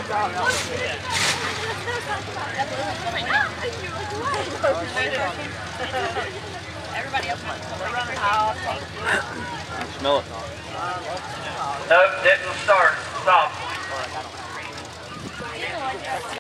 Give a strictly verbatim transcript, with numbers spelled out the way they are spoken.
Everybody else wants to run it out. Smell it. Nope, didn't start. Stop.